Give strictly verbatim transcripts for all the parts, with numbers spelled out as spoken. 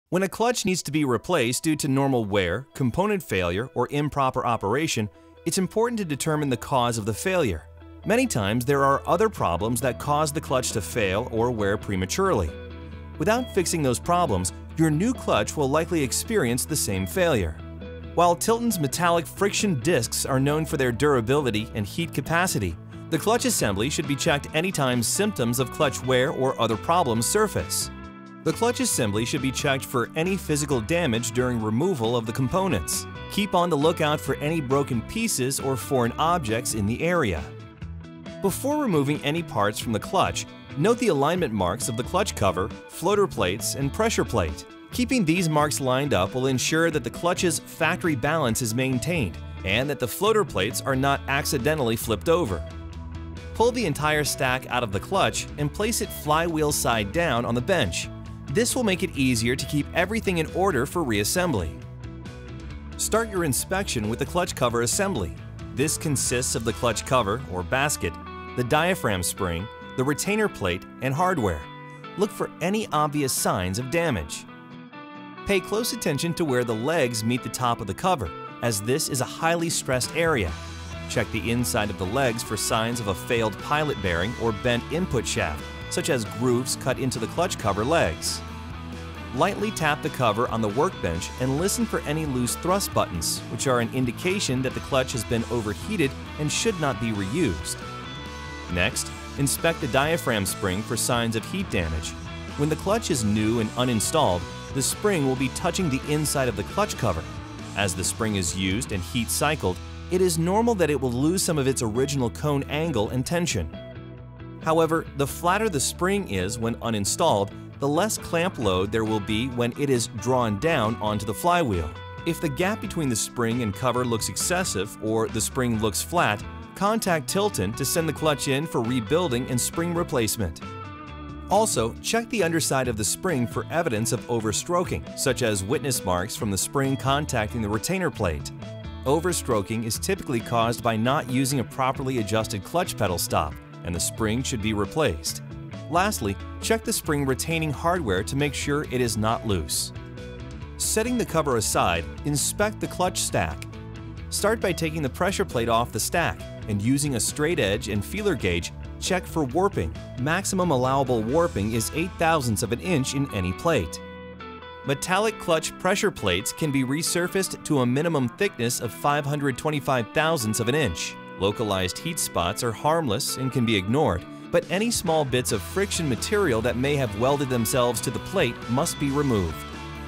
When a clutch needs to be replaced due to normal wear, component failure, or improper operation, it's important to determine the cause of the failure. Many times there are other problems that cause the clutch to fail or wear prematurely. Without fixing those problems, your new clutch will likely experience the same failure. While Tilton's metallic friction discs are known for their durability and heat capacity, the clutch assembly should be checked anytime symptoms of clutch wear or other problems surface. The clutch assembly should be checked for any physical damage during removal of the components. Keep on the lookout for any broken pieces or foreign objects in the area. Before removing any parts from the clutch, note the alignment marks of the clutch cover, floater plates, and pressure plate. Keeping these marks lined up will ensure that the clutch's factory balance is maintained and that the floater plates are not accidentally flipped over. Pull the entire stack out of the clutch and place it flywheel side down on the bench. This will make it easier to keep everything in order for reassembly. Start your inspection with the clutch cover assembly. This consists of the clutch cover, or basket, the diaphragm spring, the retainer plate, and hardware. Look for any obvious signs of damage. Pay close attention to where the legs meet the top of the cover, as this is a highly stressed area. Check the inside of the legs for signs of a failed pilot bearing or bent input shaft, such as grooves cut into the clutch cover legs. Lightly tap the cover on the workbench and listen for any loose thrust buttons, which are an indication that the clutch has been overheated and should not be reused. Next, inspect the diaphragm spring for signs of heat damage. When the clutch is new and uninstalled, the spring will be touching the inside of the clutch cover. As the spring is used and heat cycled, it is normal that it will lose some of its original cone angle and tension. However, the flatter the spring is when uninstalled, the less clamp load there will be when it is drawn down onto the flywheel. If the gap between the spring and cover looks excessive or the spring looks flat, contact Tilton to send the clutch in for rebuilding and spring replacement. Also, check the underside of the spring for evidence of overstroking, such as witness marks from the spring contacting the retainer plate. Overstroking is typically caused by not using a properly adjusted clutch pedal stop, and the spring should be replaced. Lastly, check the spring retaining hardware to make sure it is not loose. Setting the cover aside, inspect the clutch stack. Start by taking the pressure plate off the stack and using a straight edge and feeler gauge, check for warping. Maximum allowable warping is eight thousandths of an inch in any plate. Metallic clutch pressure plates can be resurfaced to a minimum thickness of five hundred twenty-five thousandths of an inch. Localized heat spots are harmless and can be ignored, but any small bits of friction material that may have welded themselves to the plate must be removed.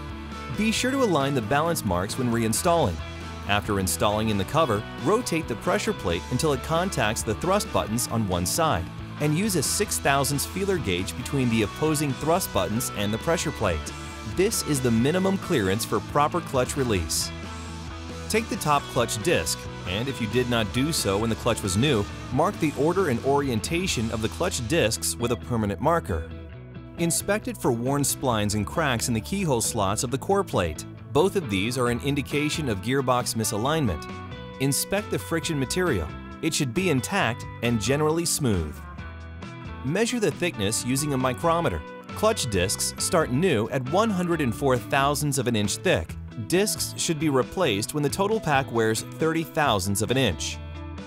Be sure to align the balance marks when reinstalling. After installing in the cover, rotate the pressure plate until it contacts the thrust buttons on one side, and use a six thousandths feeler gauge between the opposing thrust buttons and the pressure plate. This is the minimum clearance for proper clutch release. Take the top clutch disc, and if you did not do so when the clutch was new, mark the order and orientation of the clutch discs with a permanent marker. Inspect it for worn splines and cracks in the keyhole slots of the core plate. Both of these are an indication of gearbox misalignment. Inspect the friction material. It should be intact and generally smooth. Measure the thickness using a micrometer. Clutch discs start new at one hundred four thousandths of an inch thick. Discs should be replaced when the total pack wears thirty thousandths of an inch.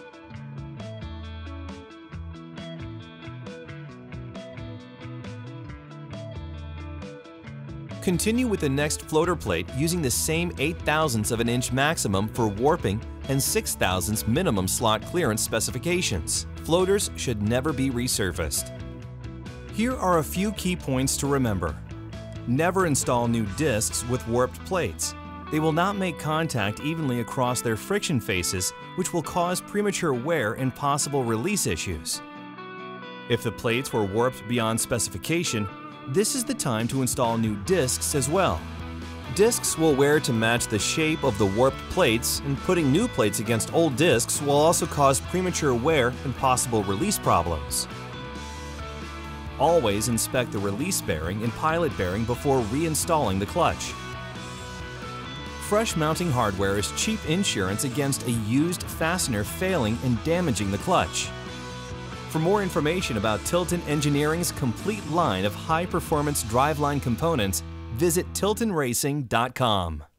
Continue with the next floater plate using the same eight thousandths of an inch maximum for warping and six thousandths minimum slot clearance specifications. Floaters should never be resurfaced. Here are a few key points to remember. Never install new discs with warped plates. They will not make contact evenly across their friction faces, which will cause premature wear and possible release issues. If the plates were warped beyond specification, this is the time to install new discs as well. Discs will wear to match the shape of the warped plates, and putting new plates against old discs will also cause premature wear and possible release problems. Always inspect the release bearing and pilot bearing before reinstalling the clutch. Fresh mounting hardware is cheap insurance against a used fastener failing and damaging the clutch. For more information about Tilton Engineering's complete line of high-performance driveline components, visit tilton racing dot com.